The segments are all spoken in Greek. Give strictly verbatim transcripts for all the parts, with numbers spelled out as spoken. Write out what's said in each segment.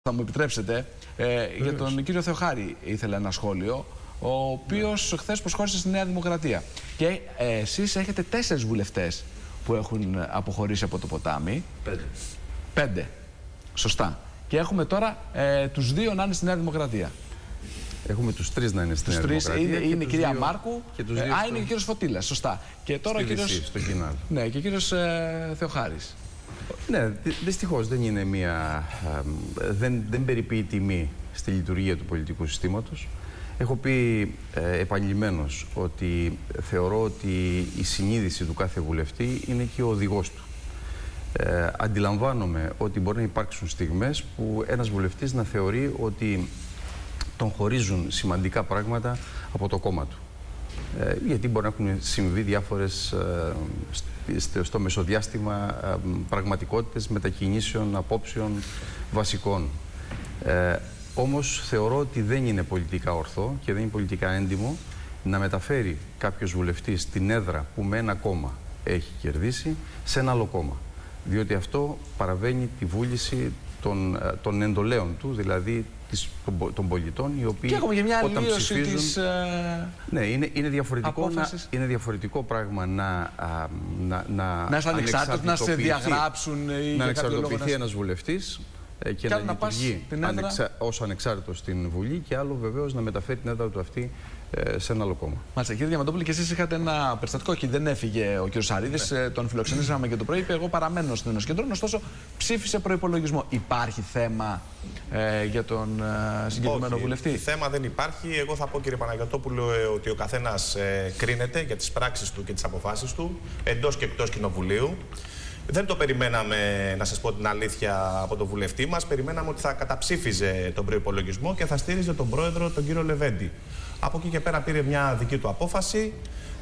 Θα μου επιτρέψετε, ε, για τον κύριο Θεοχάρη ήθελα ένα σχόλιο, ο οποίος ναι. χθες προσχώρησε στη Νέα Δημοκρατία. Και ε, εσείς έχετε τέσσερις βουλευτές που έχουν αποχωρήσει από το ποτάμι. Πέντε. Πέντε. Σωστά. Και έχουμε τώρα ε, τους δύο να είναι στη Νέα Δημοκρατία. Έχουμε τους τρεις να είναι στη Νέα Δημοκρατία. Είναι, είναι η κυρία δύο... Μάρκου. Και τους ε, δύο α, στο... είναι και ο κύριος Φωτήλας. Σωστά. Και τώρα ο κύριος. Στο κοινάλ. Ναι, και ο κύριος ε, Θεοχάρης. Ναι, δυστυχώς δεν είναι μία. Δεν, δεν περιποιεί τιμή στη λειτουργία του πολιτικού συστήματος. Έχω πει ε, επανειλημμένως ότι θεωρώ ότι η συνείδηση του κάθε βουλευτή είναι και ο οδηγός του. Ε, αντιλαμβάνομαι ότι μπορεί να υπάρξουν στιγμές που ένας βουλευτής να θεωρεί ότι τον χωρίζουν σημαντικά πράγματα από το κόμμα του. Ε, γιατί μπορεί να έχουν συμβεί διάφορες ε, στο μεσοδιάστημα ε, πραγματικότητες μετακινήσεων, απόψεων βασικών. Ε, όμως θεωρώ ότι δεν είναι πολιτικά ορθό και δεν είναι πολιτικά έντιμο να μεταφέρει κάποιος βουλευτής την έδρα που με ένα κόμμα έχει κερδίσει σε ένα άλλο κόμμα. Διότι αυτό παραβαίνει τη βούληση των, των εντολέων του, δηλαδή της, των, των πολιτών, οι οποίοι και έχουμε και μια όταν ψηφίζουν... της, ε... Ναι, είναι, είναι, διαφορετικό να, είναι διαφορετικό πράγμα να... Να, να, να είσαι ανεξάρτητος, να σε διαγράψουν ή να ανεξαρτητοποιηθεί ένας βουλευτής και, και να, να λειτουργεί ανεξα... ως ανεξάρτητος στην Βουλή, και άλλο βεβαίως να μεταφέρει την έδρα του αυτή σε ένα άλλο κόμμα. Μάλιστα, κύριε Διαμαντόπουλε, και εσείς είχατε ένα περιστατικό και δεν έφυγε ο κύριος Σαρίδης, ναι. Τον φιλοξενήσαμε και το πρωί, είπε εγώ παραμένω στην Ενός Κεντρών, ωστόσο ψήφισε προϋπολογισμό. Υπάρχει θέμα ε, για τον ε, συγκεκριμένο Όχι, βουλευτή? Θέμα δεν υπάρχει. Εγώ θα πω, κύριε Παναγιωτόπουλο, ε, ότι ο καθένας ε, κρίνεται για τις πράξεις του και τις αποφάσεις του, εντός και εκτός κοινοβουλίου. Δεν το περιμέναμε, να σας πω την αλήθεια, από τον βουλευτή μας. Περιμέναμε ότι θα καταψήφιζε τον προϋπολογισμό και θα στήριζε τον πρόεδρο, τον κύριο Λεβέντη. Από εκεί και πέρα πήρε μια δική του απόφαση.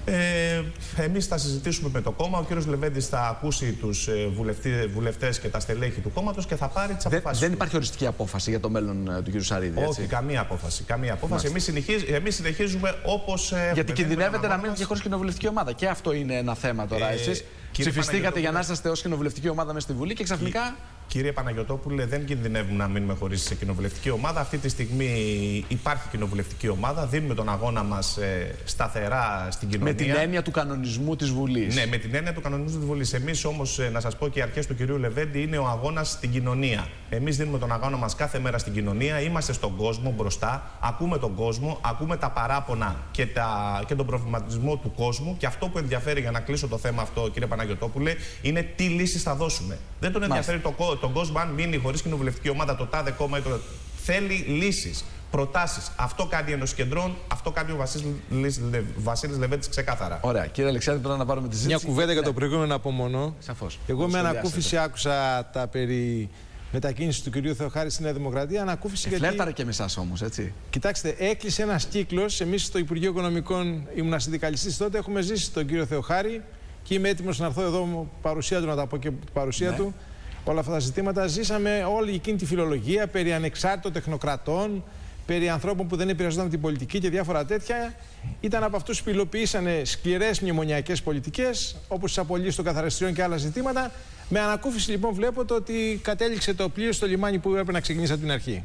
Ε, εμείς θα συζητήσουμε με το κόμμα. Ο κύριος Λεβέντης θα ακούσει τους βουλευτές και τα στελέχη του κόμματος και θα πάρει τις αποφάσεις. Δεν υπάρχει οριστική απόφαση για το μέλλον του κύριου Σαρίδη? Όχι, καμία απόφαση. Καμία απόφαση. Εμείς, συνεχίζ, εμείς συνεχίζουμε όπως. Γιατί κινδυνεύετε να μείνετε και χωρίς κοινοβουλευτική ομάδα. Και αυτό είναι ένα θέμα τώρα. Ε, Εσείς ψηφιστήκατε για να είσαστε ως κοινοβουλευτική ομάδα μέσα στη Βουλή και ξαφνικά. Κύριε Παναγιωτόπουλε, δεν κινδυνεύουμε να μείνουμε χωρίς κοινοβουλευτική ομάδα. Αυτή τη στιγμή υπάρχει κοινοβουλευτική ομάδα. Δίνουμε τον αγώνα μας ε, σταθερά στην κοινωνία. Με την έννοια του κανονισμού της Βουλής. Ναι, με την έννοια του κανονισμού της Βουλής. Εμείς όμως, ε, να σας πω και οι αρχές του κυρίου Λεβέντη, είναι ο αγώνας στην κοινωνία. Εμείς δίνουμε τον αγώνα μας κάθε μέρα στην κοινωνία. Είμαστε στον κόσμο μπροστά. Ακούμε τον κόσμο. Ακούμε τα παράπονα και, τα, και τον προβληματισμό του κόσμου. Και αυτό που ενδιαφέρει, για να κλείσω το θέμα αυτό, κύριε Παναγιωτόπουλε, είναι τι λύσεις θα δώσουμε. Δεν τον ενδιαφέρει το κόσμο. Τον κόσμο, αν μείνει χωρίς κοινοβουλευτική ομάδα, το τάδε κόμμα ή το. Θέλει λύσεις, προτάσεις. Αυτό κάνει η Ενός Κεντρών, αυτό κάνει ο Βασίλης, Βασίλης Λεβέντης ξεκάθαρα. Ωραία. Κύριε Αλεξάνδρη, τώρα να πάρουμε τη συζήτηση. Μια κουβέντα ναι. για το προηγούμενο απομονώ. Σαφώς. Εγώ με ανακούφιση άκουσα τα περί μετακίνησης του κυρίου Θεοχάρη στη Νέα Δημοκρατία. Ανακούφιση ε, γιατί. Φλέρταρε και με εσάς όμως, έτσι. Κοιτάξτε, έκλεισε ένας κύκλος. Εμείς στο Υπουργείο Οικονομικών, ήμουν συνδικαλιστής τότε, έχουμε ζήσει τον κύριο Θεοχάρη και είμαι έτοιμος να έρθω εδώ παρουσία του, να τα πω και παρουσία ναι. του. Όλα αυτά τα ζητήματα ζήσαμε όλη εκείνη τη φιλολογία περί ανεξάρτητων τεχνοκρατών, περί ανθρώπων που δεν επηρεαζόταν από την πολιτική και διάφορα τέτοια. Ήταν από αυτούς που υλοποιήσανε σκληρές μνημονιακές πολιτικές, όπως τις απολύσεις των καθαριστριών και άλλα ζητήματα. Με ανακούφιση λοιπόν βλέπω το ότι κατέληξε το πλοίο στο λιμάνι που έπρεπε να ξεκινήσει από την αρχή.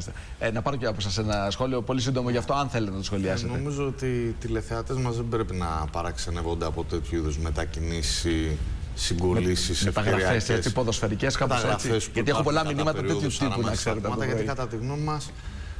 Ε, να πάρω και από σας ένα σχόλιο πολύ σύντομο γι' αυτό, αν θέλετε να το σχολιάσετε. Ε, νομίζω ότι οι τηλεθεατές μας δεν πρέπει να παραξενεύονται από τέτοιου είδους μετακινήσεις, συγκολήσεις, μεταγραφές έτσι, ποδοσφαιρικές, κάπως έτσι. Γιατί έχω πολλά μηνύματα τέτοιου τύπου να ξέρετε. Γιατί κατά τη γνώμη μας,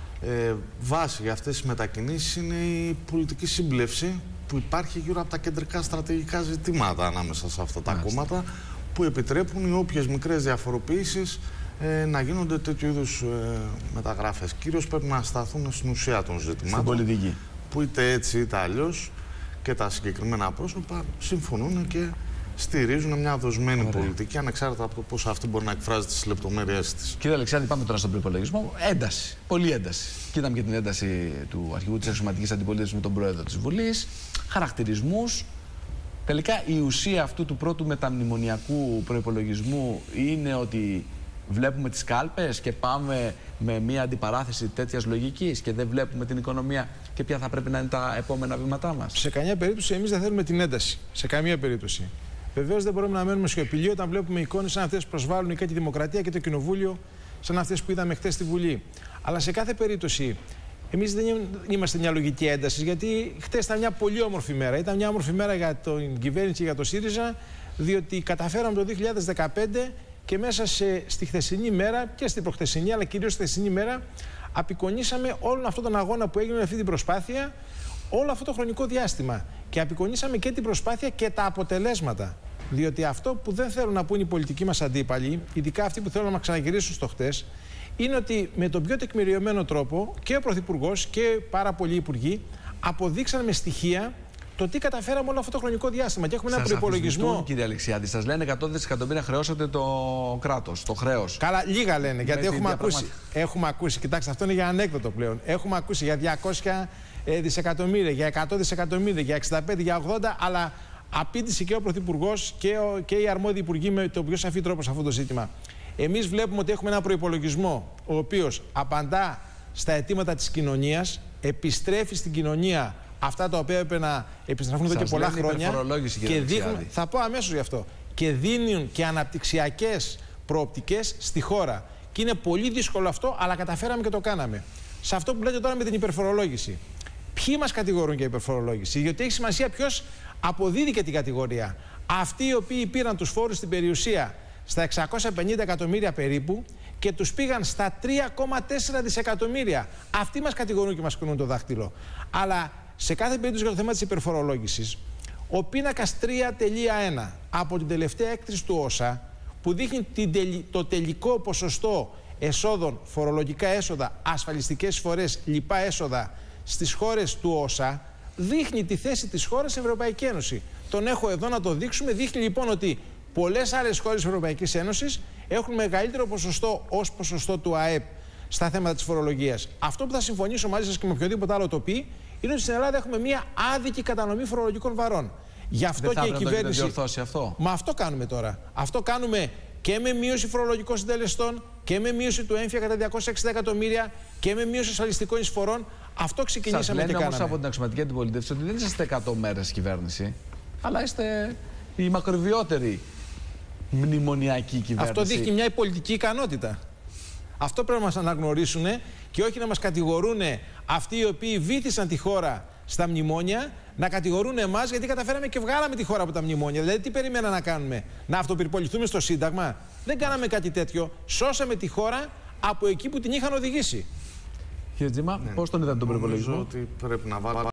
ε, βάση για αυτές τις μετακινήσεις είναι η πολιτική σύμπλευση που υπάρχει γύρω από τα κεντρικά στρατηγικά ζητήματα ανάμεσα σε αυτά τα Μάλιστα. κόμματα, που επιτρέπουν οι όποιες μικρές διαφοροποιήσεις ε, να γίνονται τέτοιου είδους ε, μεταγράφες. Κυρίως πρέπει να σταθούν στην ουσία των ζητημάτων. Στην πολιτική. Που είτε έτσι είτε αλλιώς και τα συγκεκριμένα πρόσωπα συμφωνούν και στηρίζουν μια δοσμένη Ωραία. πολιτική, ανεξάρτητα από το πώς αυτή μπορεί να εκφράζεται στις λεπτομέρειες της. Κύριε Αλεξάνδρη, πάμε τώρα στον προϋπολογισμό. Ένταση. Πολύ ένταση. Και είδαμε και την ένταση του αρχηγού της Αξιωματικής Αντιπολίτευσης με τον πρόεδρο της Βουλής. Χαρακτηρισμούς. Τελικά η ουσία αυτού του πρώτου μεταμνημονιακού προϋπολογισμού είναι ότι βλέπουμε τις κάλπες και πάμε με μια αντιπαράθεση τέτοιας λογικής και δεν βλέπουμε την οικονομία και ποια θα πρέπει να είναι τα επόμενα βήματά μας. Σε καμία περίπτωση εμείς δεν θέλουμε την ένταση. Σε καμία περίπτωση. Βεβαίως δεν μπορούμε να μένουμε σιωπηλοί όταν βλέπουμε εικόνες σαν αυτές που προσβάλλουν και τη δημοκρατία και το κοινοβούλιο σαν αυτές που είδαμε χθες στη Βουλή. Αλλά σε κάθε περίπτωση, εμείς δεν είμαστε μια λογική ένταση, γιατί χθες ήταν μια πολύ όμορφη μέρα. Ήταν μια όμορφη μέρα για την κυβέρνηση και για το ΣΥΡΙΖΑ, διότι καταφέραμε το δύο χιλιάδες δεκαπέντε και μέσα σε, στη χθεσινή μέρα και στην προχθεσινή, αλλά κυρίως στη χθεσινή μέρα, απεικονίσαμε όλον αυτόν τον αγώνα που έγινε με αυτή την προσπάθεια, όλο αυτό το χρονικό διάστημα. Και απεικονίσαμε και την προσπάθεια και τα αποτελέσματα. Διότι αυτό που δεν θέλουν να πούν οι πολιτικοί μας αντίπαλοι, ειδικά αυτοί που θέλουν να μας ξαναγυρίσουν στο χτες, είναι ότι με τον πιο τεκμηριωμένο τρόπο και ο Πρωθυπουργός και πάρα πολλοί υπουργοί αποδείξαν με στοιχεία το τι καταφέραμε όλο αυτό το χρονικό διάστημα. Και έχουμε ένα προϋπολογισμό. Κύριε Αλεξιάδη, σας λένε εκατό δισεκατομμύρια χρεώσατε το κράτος, το χρέος. Καλά, λίγα λένε, γιατί έχουμε ακούσει, έχουμε ακούσει. Κοιτάξτε, αυτό είναι για ανέκδοτο πλέον. Έχουμε ακούσει για διακόσια δισεκατομμύρια, για εκατό δισεκατομμύρια, για εξήντα πέντε, για ογδόντα, αλλά απήντησε και ο Πρωθυπουργός και, και οι αρμόδιοι υπουργοί με τον πιο σαφή τρόπο σε αυτό το ζήτημα. Εμείς βλέπουμε ότι έχουμε ένα προϋπολογισμό ο οποίος απαντά στα αιτήματα της κοινωνίας, επιστρέφει στην κοινωνία αυτά τα οποία έπρεπε να επιστραφούν εδώ και πολλά χρόνια. Και δείχνουν, θα πω αμέσως γι' αυτό. Και δίνουν και αναπτυξιακές προοπτικές στη χώρα. Και είναι πολύ δύσκολο αυτό, αλλά καταφέραμε και το κάναμε. Σε αυτό που λέτε τώρα με την υπερφορολόγηση. Ποιοι μας κατηγορούν για υπερφορολόγηση? Γιατί έχει σημασία ποιος αποδίδει και την κατηγορία. Αυτοί οι οποίοι πήραν τους φόρους στην περιουσία στα εξακόσια πενήντα εκατομμύρια περίπου και τους πήγαν στα τρία κόμμα τέσσερα δισεκατομμύρια. Αυτοί μας κατηγορούν και μας κουνούν το δάχτυλο. Αλλά σε κάθε περίπτωση για το θέμα της υπερφορολόγησης, ο πίνακας τρία κόμμα ένα από την τελευταία έκθεση του όσα, που δείχνει την τελ, το τελικό ποσοστό εσόδων, φορολογικά έσοδα, ασφαλιστικές εισφορές, λοιπά έσοδα στις χώρες του όσα, δείχνει τη θέση της χώρας στην Ευρωπαϊκή Ένωση. Τον έχω εδώ να το δείξουμε. Δείχνει λοιπόν ότι πολλές άλλες χώρες της Ευρωπαϊκής Ένωσης έχουν μεγαλύτερο ποσοστό ως ποσοστό του ΑΕΠ στα θέματα της φορολογίας. Αυτό που θα συμφωνήσω μαζί σας και με οποιοδήποτε άλλο το πει, είναι ότι στην Ελλάδα έχουμε μια άδικη κατανομή φορολογικών βαρών. Γι' αυτό δεν και η κυβέρνηση. Δεν θα διορθώσει αυτό. Μα αυτό κάνουμε τώρα. Αυτό κάνουμε και με μείωση φορολογικών συντελεστών και με μείωση του έμφυα κατά διακόσια εξήντα εκατομμύρια και με μείωση ασφαλιστικών εισφορών. Αυτό ξεκινήσαμε σας και κάναμε. Σας λένε όμως από την αξιωματική αντιπολίτευση ότι δεν είσαστε εκατό μέρες κυβέρνηση, αλλά είστε η μακροβιότερη μνημονιακή κυβέρνηση. Αυτό δείχνει μια πολιτική ικανότητα. Αυτό πρέπει να μας αναγνωρίσουν και όχι να μας κατηγορούν αυτοί οι οποίοι βύθισαν τη χώρα στα μνημόνια, να κατηγορούν εμάς γιατί καταφέραμε και βγάλαμε τη χώρα από τα μνημόνια. Δηλαδή, τι περιμένα να κάνουμε, να αυτοπυρποληθούμε στο Σύνταγμα? Δεν κάναμε κάτι τέτοιο. Σώσαμε τη χώρα από εκεί που την είχαν οδηγήσει. Κύριε Τζίμα, ναι. Πώς τον είδατε τον προϋπολογισμό? Νομίζω ότι πρέπει να βάλουμε